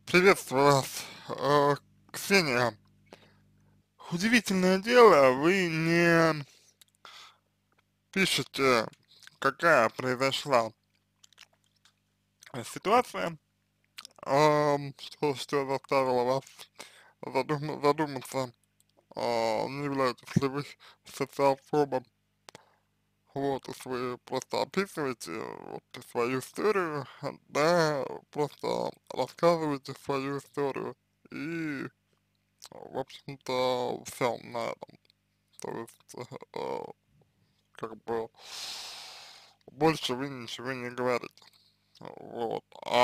Приветствую вас, Ксения. Удивительное дело, вы не пишете, какая произошла ситуация, что заставило вас задуматься, не являетесь ли вы социофобом. Вот, если вы просто описываете вот, свою историю, да, просто рассказываете свою историю, и, в общем-то, все на этом. То есть, как бы больше вы ничего не говорите. Вот.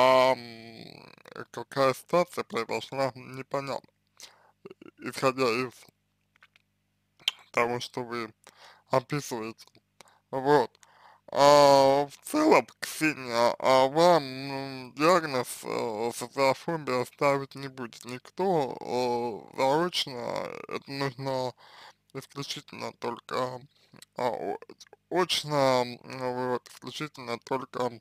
Какая ситуация произошла, непонятно. Исходя из того, что вы описываете. Вот. В целом, Ксения, вам диагноз социофобия ставить не будет никто заочно. Это нужно исключительно только очно, вот, исключительно только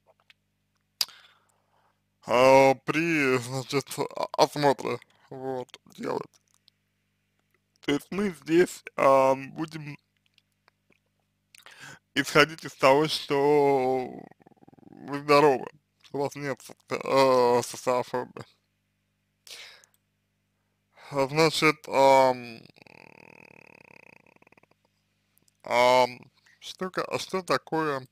при, значит, осмотре, вот, делать. То есть мы здесь будем исходить из того, что вы здоровы, что у вас нет социофобии. Значит, ам, что такое,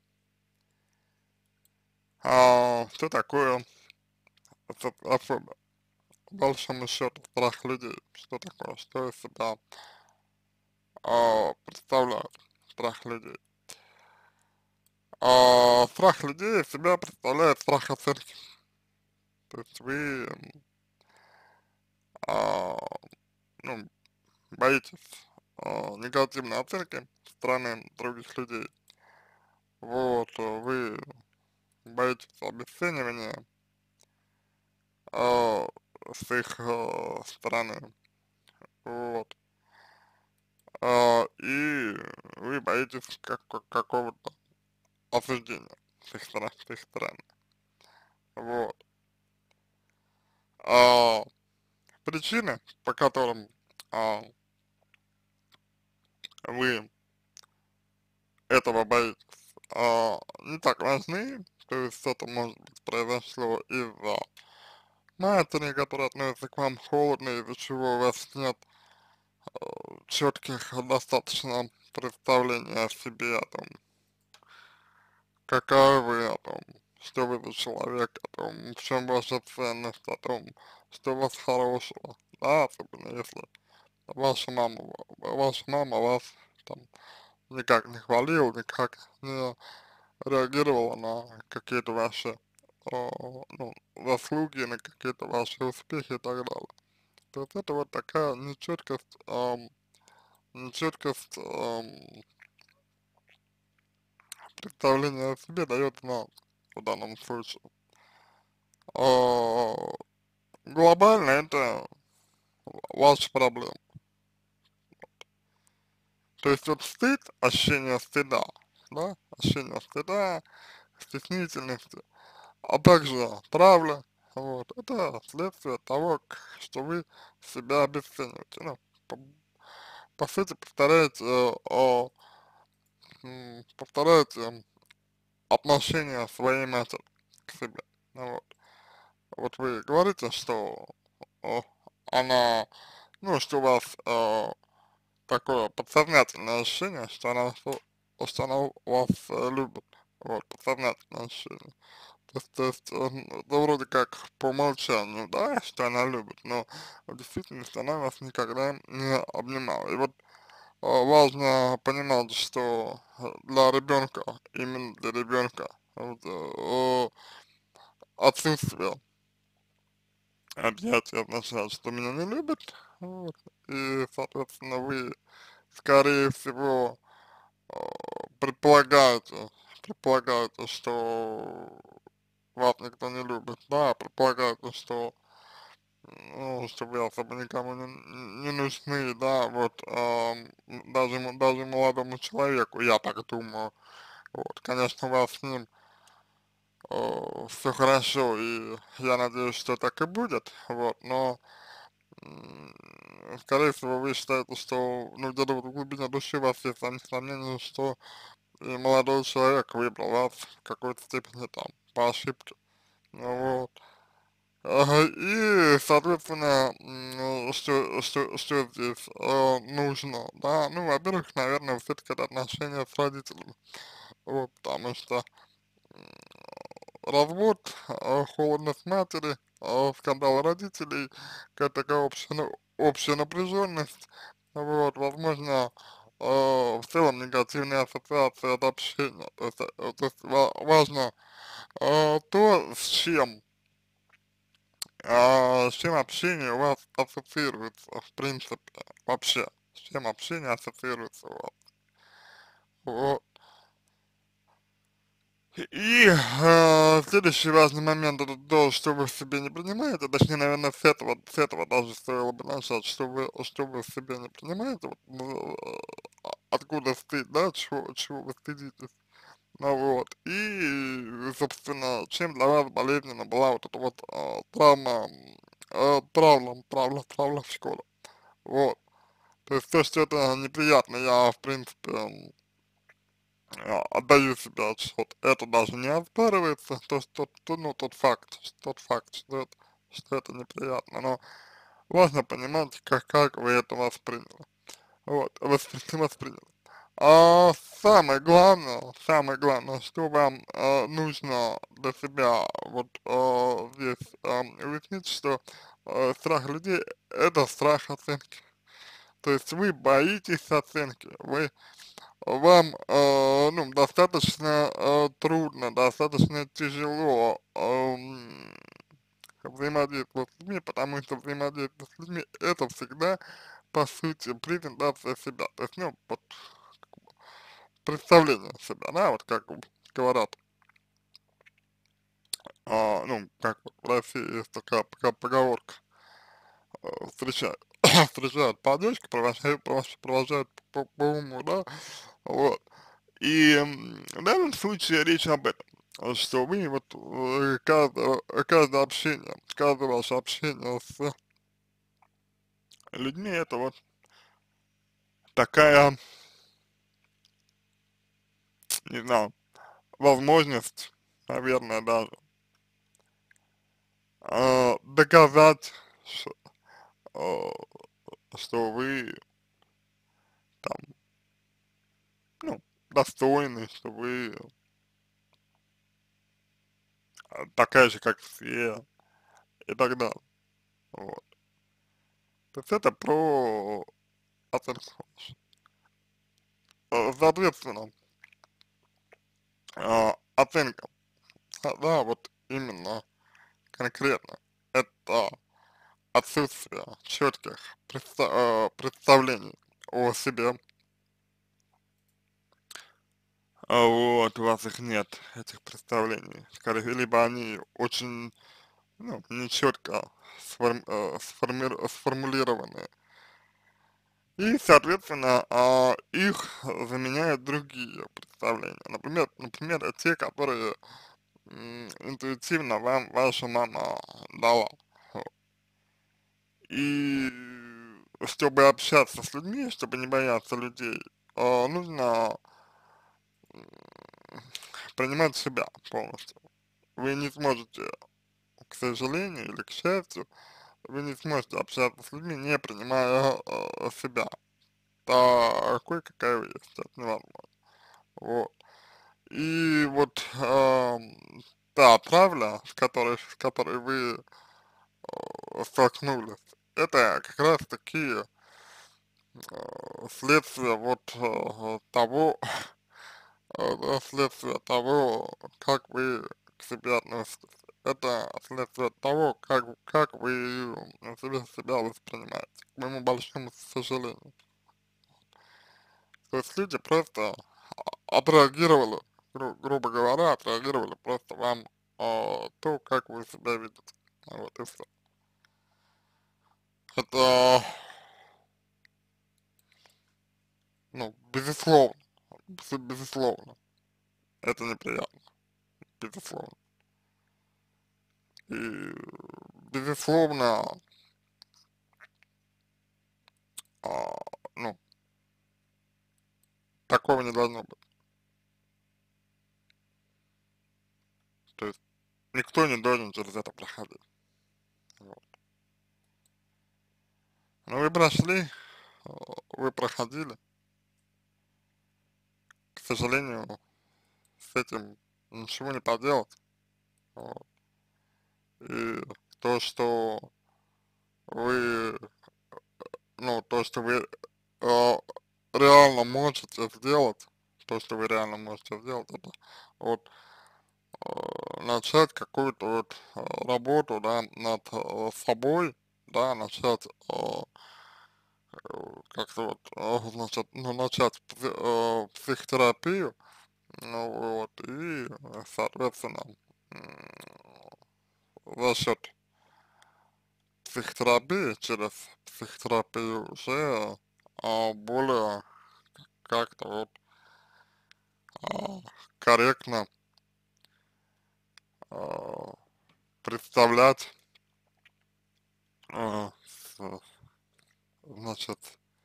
что такое социофобия? По большому счету, страх людей, что такое, что из себя представляет страх людей. Страх людей из себя представляет страх оценки. То есть вы, а, ну, боитесь негативной оценки со стороны других людей. Вот, вы боитесь обесценивания а, с их стороны. Вот. И вы боитесь какого-то осуждения с их стороны. Вот. А, Причины, по которым а, вы этого боитесь, не так важны. То есть это может быть произошло из-за матери, которая относится к вам холодно, из-за чего у вас нет четких достаточно представлений о себе, о том, какая вы, о том, что вы за человек, о том, в чем ваша ценность, о том, что у вас хорошего, да, особенно если ваша мама вас там никак не хвалила, никак не реагировала на какие-то ваши заслуги, на какие-то ваши успехи и так далее. То есть это вот такая нечеткость представления о себе дает нам в данном случае. А, Глобально это ваша проблема. То есть вот стыд, ощущение стыда, да, ощущение стыда, стеснительности, а также травля, вот, это следствие того, что вы себя обесцениваете, ну, по, по сути, повторяете, повторяете отношение своей матери к себе, ну, вот. Вот вы говорите, что о, она, ну, что у вас такое подсознательное ощущение, что она вас любит, вот, подсознательное ощущение. Это вроде как по умолчанию, да, что она любит, но в действительности она вас никогда не обнимала. И вот важно понимать, что для ребенка, именно для ребенка, вот, отсутствие объятий означает, что меня не любят, вот, и, соответственно, вы, скорее всего, э, предполагаете, предполагаете, что вас никто не любит, да, предполагаете, что, ну, что вы особо никому не нужны, да, вот, даже молодому человеку, я так думаю, вот, конечно, у вас с ним все хорошо, и я надеюсь, что так и будет, вот, но, м, скорее всего, вы считаете, что, ну, где-то вот в глубине души у вас есть сомнения, что и молодой человек выбрал вас в какой-то степени там по ошибке, ну вот. Ага, и, соответственно, что здесь нужно, да, ну, во-первых, наверное, все-таки это отношения с родителями, вот, потому что развод, холодность матери, скандал родителей, какая-то такая общая напряженность, вот, возможно, в целом негативные ассоциации от общения, то есть важно то, с чем общение у вас ассоциируется, в принципе, вообще, с чем общение ассоциируется у вас, вот. И следующий важный момент это то, что вы в себе не принимаете, точнее, наверное, с этого даже стоило бы начать, что вы в себе не принимаете, вот, ну, откуда стыд, да, чего вы стыдитесь, ну вот, и, собственно, чем для вас болезненна была вот эта вот травма в школе, вот, то есть то, что это неприятно, я, в принципе, отдаю себе отчет, это даже не оспаривается, ну, тот факт, что это неприятно, но важно понимать, как вы это восприняли, вот, восприняли. А самое главное, что вам нужно для себя вот здесь уяснить, что страх людей это страх оценки, то есть вы боитесь оценки, вам, ну, достаточно трудно, достаточно тяжело взаимодействовать с людьми, потому что взаимодействие с людьми это всегда, по сути, презентация себя, то есть, ну, вот, представление себя, да, вот как говорят, ну, как вот в России есть такая поговорка, встречают, встречают по одежке, провожают по уму, да, вот. И в данном случае речь об этом, что вы вот каждое общение, каждое ваше общение с людьми, это вот такая, не знаю, возможность, наверное, даже доказать, ш- а, что вы там, ну, достойны, что вы такая же, как все, и так далее. Вот. То есть это про оценку. Соответственно, оценка. Да, вот именно, конкретно, это отсутствие четких представлений о себе, вот, у вас их нет, этих представлений, скорее, либо они очень, ну, нечетко сформулированы, и, соответственно, их заменяют другие представления, например, те, которые интуитивно вам ваша мама дала. И чтобы общаться с людьми, чтобы не бояться людей, нужно принимать себя полностью. Вы не сможете, к сожалению или к счастью, вы не сможете общаться с людьми, не принимая себя такой, какая вы есть, это невозможно. Вот. И вот та травля, с которой вы столкнулись, это как раз таки следствие вот того, следствие того, как вы к себе относитесь. Это следствие того, как вы себя воспринимаете, к моему большому сожалению. То есть люди просто отреагировали, грубо говоря, отреагировали просто вам то, как вы себя видите. Вот и все. Это, ну, безусловно, это неприятно, безусловно. И, безусловно, а, ну, такого не должно быть. То есть никто не должен через это проходить. Вот. Но вы прошли, вы проходили, к сожалению, с этим ничего не поделать. Вот. И то, что вы, ну, то, что вы э, реально можете сделать, то, что вы реально можете сделать, это вот начать какую-то вот работу, да, над собой, да, начать как-то вот, значит, ну, начать психотерапию, ну, вот, и, соответственно, м, за счет психотерапии, через психотерапию уже более как-то вот а, корректно а, представлять, а, значит,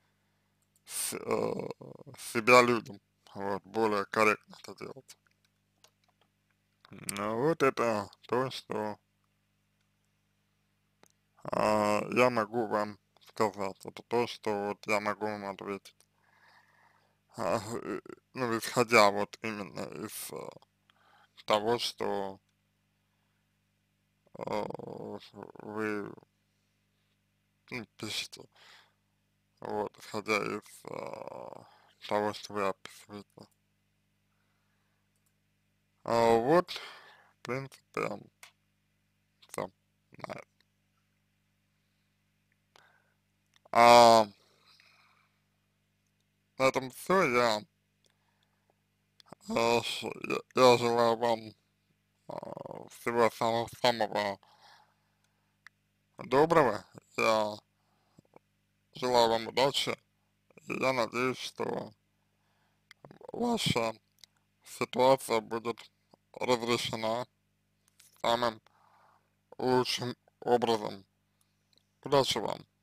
себя людям, вот, более корректно это делать. Ну, вот это то, что я могу вам сказать, это то, что вот я могу вам ответить. Ну, исходя вот именно из того, что вы пишете, вот, исходя из того, что вы описываете. Вот, в принципе, все. А, на этом все. Я желаю вам всего самого доброго. Я желаю вам удачи. И я надеюсь, что ваша ситуация будет разрешена самым лучшим образом. Удачи вам!